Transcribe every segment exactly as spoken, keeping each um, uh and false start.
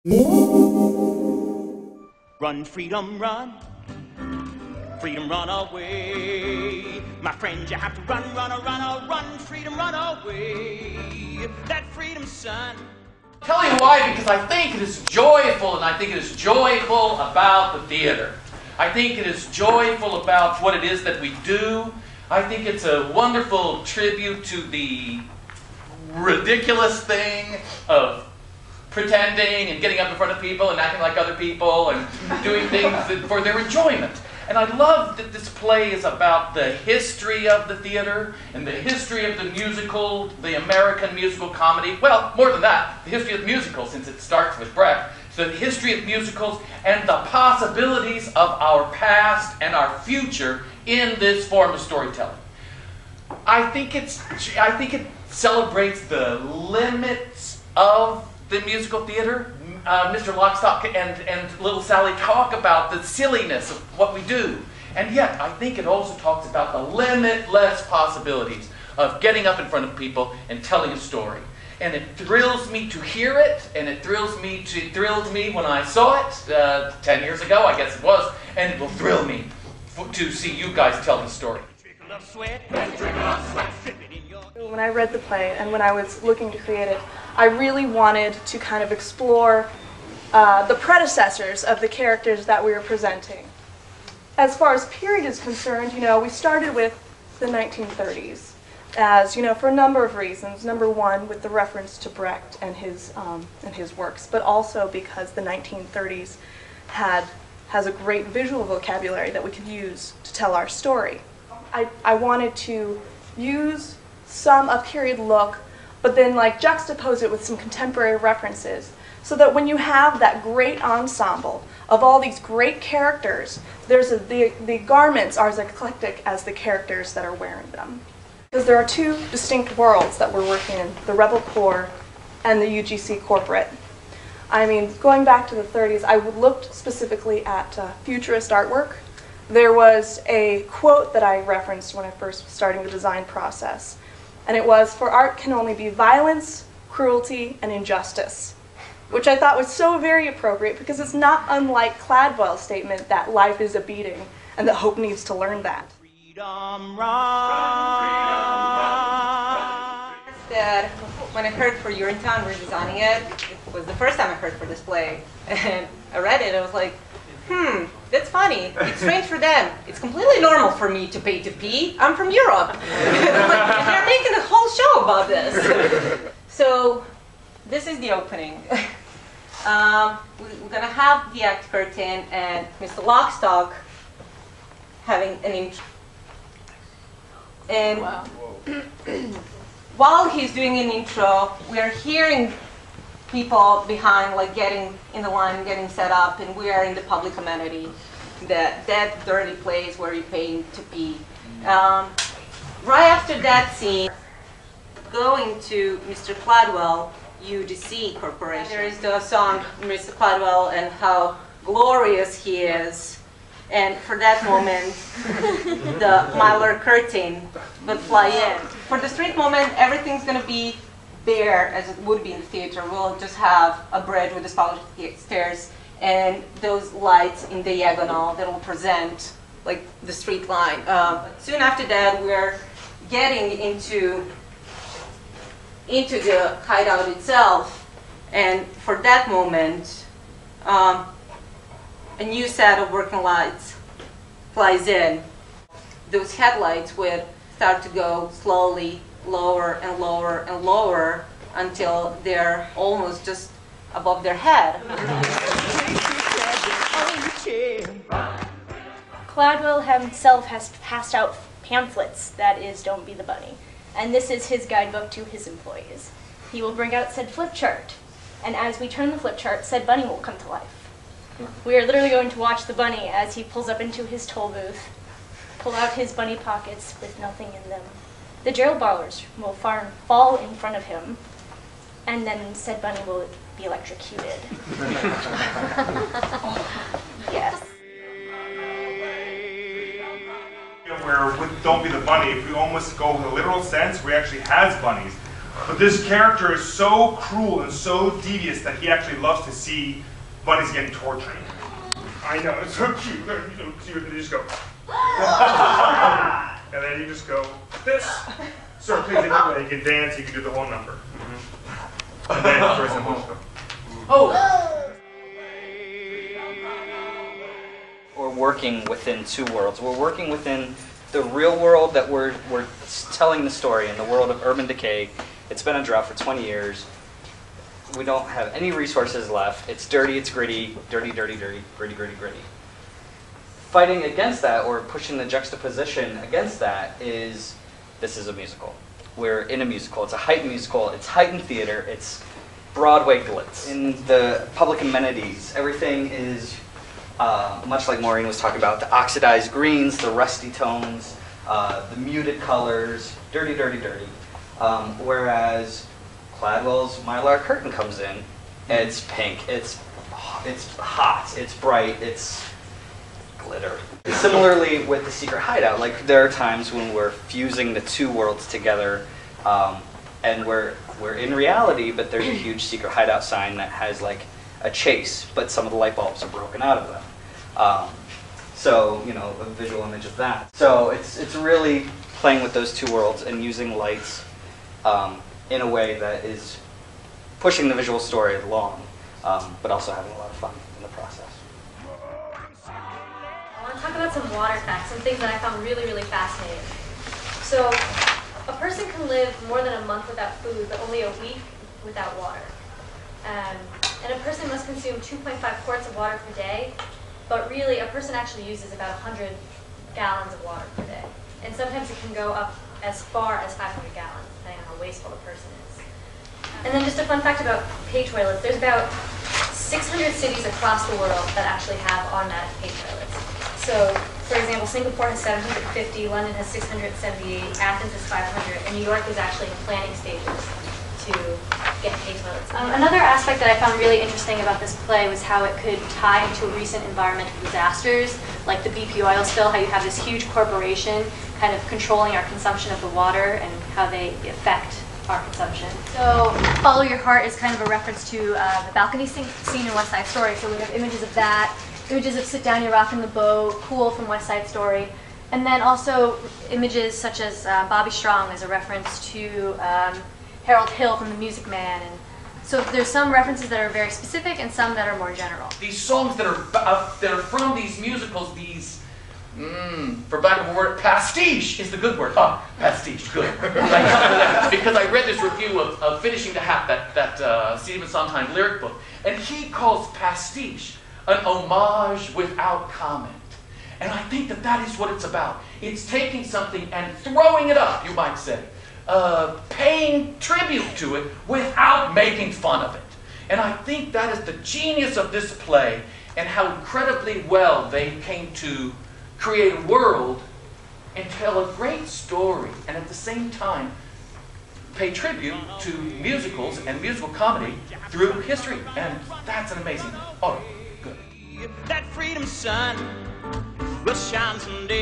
Run, freedom, run. Freedom, run away. My friend, you have to run, run, run, run. Freedom, run away. That freedom, son. I'll tell you why, because I think it is joyful, and I think it is joyful about the theater. I think it is joyful about what it is that we do. I think it's a wonderful tribute to the ridiculous thing of pretending and getting up in front of people and acting like other people and doing things that, for their enjoyment. And I love that this play is about the history of the theater and the history of the musical, the American musical comedy. Well, more than that, the history of the musical, since it starts with Brecht. So the history of musicals and the possibilities of our past and our future in this form of storytelling. I think it's, I think it celebrates the limits of the musical theater. Uh, Mister Lockstock and, and Little Sally talk about the silliness of what we do. And yet, I think it also talks about the limitless possibilities of getting up in front of people and telling a story. And it thrills me to hear it, and it thrills me to, it thrilled me when I saw it uh, ten years ago, I guess it was, and it will thrill me to see you guys tell the story. When I read the play and when I was looking to create it, I really wanted to kind of explore uh, the predecessors of the characters that we were presenting. As far as period is concerned, you know, we started with the nineteen thirties, as, you know, for a number of reasons. Number one, with the reference to Brecht and his, um, and his works, but also because the nineteen thirties had, has a great visual vocabulary that we could use to tell our story. I, I wanted to use some a period look, but then like juxtapose it with some contemporary references, so that when you have that great ensemble of all these great characters, there's a, the, the garments are as eclectic as the characters that are wearing them. Because there are two distinct worlds that we're working in, the Rebel Corps and the U G C corporate. I mean, going back to the thirties, I looked specifically at uh, futurist artwork. There was a quote that I referenced when I first was starting the design process. And it was, "For art can only be violence, cruelty, and injustice," which I thought was so very appropriate because it's not unlike Cladwell's statement that life is a beating and that hope needs to learn that. Freedom, run. That when I heard for Urinetown we're designing it, it was the first time I heard for this play. And I read it and I was like, hmm, that's funny. It's strange for them. It's completely normal for me to pay to pee. I'm from Europe. Like, and they're making a whole show about this. So this is the opening. um, we, we're going to have the act curtain and Mister Lockstock having an intro. And wow. While he's doing an intro, we are hearing people behind, like getting in the line, getting set up, and we are in the public amenity, that that dirty place where you're paying to pee. Um, right after that scene, going to Mister Cladwell, U G C Corporation. There is the song Mister Cladwell and how glorious he is, and for that moment, the Mylar curtain would fly in. For the street moment, everything's going to be bare as it would be in the theater. We'll just have a bridge with the spiral stairs and those lights in diagonal that will present like the street line. Um, soon after that, we're getting into into the hideout itself, and for that moment, um, a new set of working lights flies in. Those headlights would start to go slowly lower and lower and lower until they're almost just above their head. Cladwell himself has passed out pamphlets, that is, Don't Be the Bunny, and this is his guidebook to his employees. He will bring out said flip chart, and as we turn the flip chart, said bunny will come to life. We are literally going to watch the bunny as he pulls up into his toll booth, pull out his bunny pockets with nothing in them. The jail bars will far, fall in front of him, and then said bunny will be electrocuted. Yes. Where with Don't Be the Bunny, if we almost go with a literal sense, where he actually has bunnies. But this character is so cruel and so devious that he actually loves to see bunnies getting tortured. I know, it's so cute. You know, cute. And you just go, and then you just go this. Sir, please, anyway, you can dance, you can do the whole number. Mm-hmm. And then first and foremost, go. Oh. We're working within two worlds. We're working within the real world that we're, we're telling the story in the world of urban decay. It's been a drought for twenty years. We don't have any resources left. It's dirty, it's gritty, dirty, dirty, dirty, gritty, gritty, gritty. Fighting against that, or pushing the juxtaposition against that, is this is a musical. We're in a musical. It's a heightened musical. It's heightened theater. It's Broadway glitz. In the public amenities, everything is uh, much like Maureen was talking about, the oxidized greens, the rusty tones, uh, the muted colors, dirty, dirty, dirty. Um, whereas Cladwell's Mylar curtain comes in, and it's pink, it's, it's hot, it's bright, it's glitter. Similarly with the secret hideout, like there are times when we're fusing the two worlds together, um, and we're, we're in reality, but there's a huge secret hideout sign that has like a chase, but some of the light bulbs are broken out of them. Um, so, you know, a visual image of that. So it's, it's really playing with those two worlds and using lights um, in a way that is pushing the visual story along, um, but also having a lot of fun in the process. I want to talk about some water facts, some things that I found really, really fascinating. So, a person can live more than a month without food, but only a week without water. Um, and a person must consume two point five quarts of water per day, but really a person actually uses about one hundred gallons of water per day. And sometimes it can go up as far as five hundred gallons, depending on how wasteful the person is. And then just a fun fact about pay toilets, there's about six hundred cities across the world that actually have automatic pay toilets. So, for example, Singapore has seven hundred fifty, London has six hundred seventy-eight, Athens has five hundred, and New York is actually in planning stages to get pay toilets. Um, another aspect that I found really interesting about this play was how it could tie into recent environmental disasters, like the B P oil spill, how you have this huge corporation kind of controlling our consumption of the water and how they affect our consumption. So, Follow Your Heart is kind of a reference to uh, the balcony scene in West Side Story. So we have images of that, images of Sit Down, You're Rockin' the Boat, Cool from West Side Story, and then also images such as uh, Bobby Strong as a reference to um, Harold Hill from The Music Man. And so there's some references that are very specific and some that are more general. These songs that are uh, that are from these musicals, these, mm, for lack of a word, pastiche is the good word. Ah, pastiche, good. Because I read this review of, of Finishing the Hat, that, that uh, Stephen Sondheim lyric book, and he calls pastiche an homage without comment. And I think that that is what it's about. It's taking something and throwing it up, you might say. Uh, paying tribute to it without making fun of it. And I think that is the genius of this play, and how incredibly well they came to create a world and tell a great story, and at the same time pay tribute to musicals and musical comedy through history. And that's an amazing thing. Oh, good. That freedom sun will shine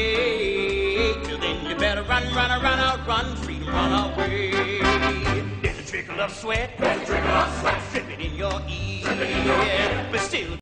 someday. Till then you better run, run, run, run, freedom, run away. There's a trickle of sweat, there's a trickle of sweat, dripping in your ear, but still